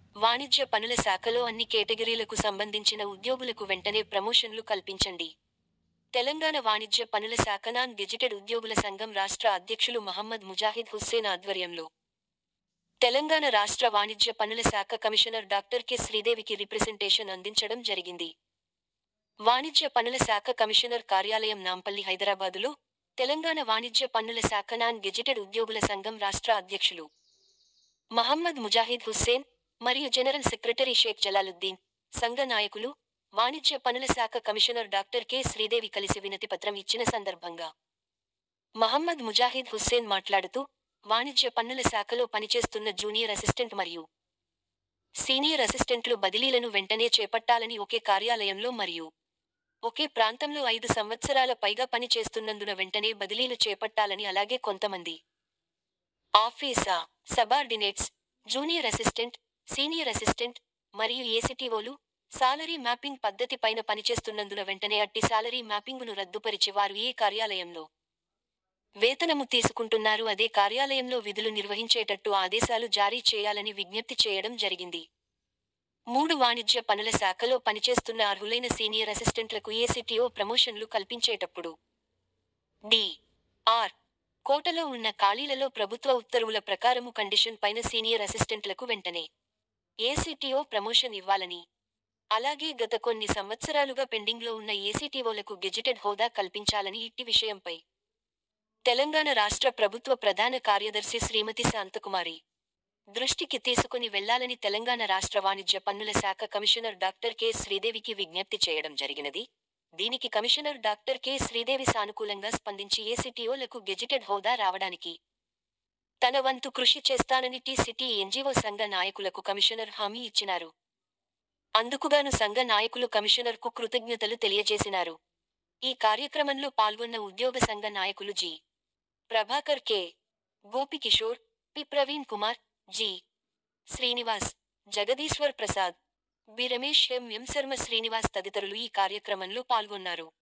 వాణిజ్య పనుల శాఖలో అన్ని కేటగిరీలకు సంబంధించిన ఉద్యోగులకు వెంటనే ప్రమోషన్లు కల్పించండి. తెలంగాణ వాణిజ్య పనుల శాఖ నాన్ గెజిటెడ్ ఉద్యోగుల సంఘం రాష్ట్ర అధ్యక్షులు మహమ్మద్ ముజాహిద్ హుస్సేన్ ఆధ్వర్యంలో తెలంగాణ రాష్ట్ర వాణిజ్య పనుల శాఖ కమిషనర్ డాక్టర్ కె శ్రీదేవికి రిప్రజెంటేషన్ అందించడం జరిగింది. వాణిజ్య పనుల శాఖ కమిషనర్ కార్యాలయం నాంపల్లి హైదరాబాదులో తెలంగాణ వాణిజ్య పన్నుల శాఖ నాన్ గెజిటెడ్ ఉద్యోగుల సంఘం రాష్ట్ర అధ్యక్షులు మహమ్మద్ ముజాహిద్ హుస్సేన్ మరియు జనరల్ సెక్రటరీ షేక్ జలాలుద్దీన్, సంఘ నాయకులు, వాణిజ్య పనుల శాఖ కమిషనర్ డాక్టర్ కె శ్రీదేవి కలిసి వినతిపత్రం ఇచ్చిన సందర్భంగా మహమ్మద్ ముజాహిద్ హుస్సేన్ మాట్లాడుతూ, వాణిజ్య పన్నుల శాఖలో పనిచేస్తున్న జూనియర్ అసిస్టెంట్ మరియు సీనియర్ అసిస్టెంట్లు బదిలీలను వెంటనే చేపట్టాలని, ఒకే కార్యాలయంలో మరియు ఒకే ప్రాంతంలో 5 సంవత్సరాల పైగా పని చేస్తున్నందున వెంటనే బదిలీలు చేపట్టాలని, అలాగే కొంతమంది ఆఫీసా subordinates, junior assistant, senior assistant మరియు ఏసీటీఓలు సాలరీ మ్యాపింగ్ పద్ధతి పైన పనిచేస్తున్నందున వెంటనే అట్టి సాలరీ మ్యాపింగును రద్దుపరిచి వారు ఏ కార్యాలయంలో వేతనము తీసుకుంటున్నారు అదే కార్యాలయంలో విధులు నిర్వహించేటట్టు ఆదేశాలు జారీ చేయాలని విజ్ఞప్తి చేయడం జరిగింది. 3 వాణిజ్య పనుల శాఖలో పనిచేస్తున్న అర్హులైన సీనియర్ అసిస్టెంట్లకు ఏసీటీఓ ప్రమోషన్లు కల్పించేటప్పుడు డి.ఆర్. కోటలో ఉన్న ఖాళీలలో ప్రభుత్వ ఉత్తర్వుల ప్రకారము కండిషన్ పైన సీనియర్ అసిస్టెంట్లకు వెంటనే ఏసీటీఓ ప్రమోషన్ ఇవ్వాలని, అలాగే గత కొన్ని సంవత్సరాలుగా పెండింగ్లో ఉన్న ఏసీటీఓలకు గెజిటెడ్ హోదా కల్పించాలని ఇట్టి విషయంపై తెలంగాణ రాష్ట్ర ప్రభుత్వ ప్రధాన కార్యదర్శి శ్రీమతి శాంతకుమారి దృష్టికి తీసుకుని వెళ్లాలని తెలంగాణ రాష్ట్ర వాణిజ్య పన్నుల శాఖ కమిషనర్ డాక్టర్ కె శ్రీదేవికి విజ్ఞప్తి చేయడం జరిగినది. దీనికి కమిషనర్ డాక్టర్ కె శ్రీదేవి సానుకూలంగా స్పందించి ఏసీటీఓలకు గెజిటెడ్ హోదా రావడానికి తన వంతు కృషి చేస్తానని టీ-సిటీ ఎన్జీఓ సంఘ నాయకులకు కమిషనర్ హామీ ఇచ్చినారు. అందుకుగాను సంఘ నాయకులు కమిషనర్కు కృతజ్ఞతలు తెలియజేసినారు. ఈ కార్యక్రమంలో పాల్గొన్న ఉద్యోగ సంఘ నాయకులు G. Prabhakar, K. Gopikishore, P. Praveen Kumar, G. Srinivas, Jagadishwar Prasad, B. Ramesh, M. Sharma Srinivas తదితరులు ఈ కార్యక్రమంలో పాల్గొన్నారు.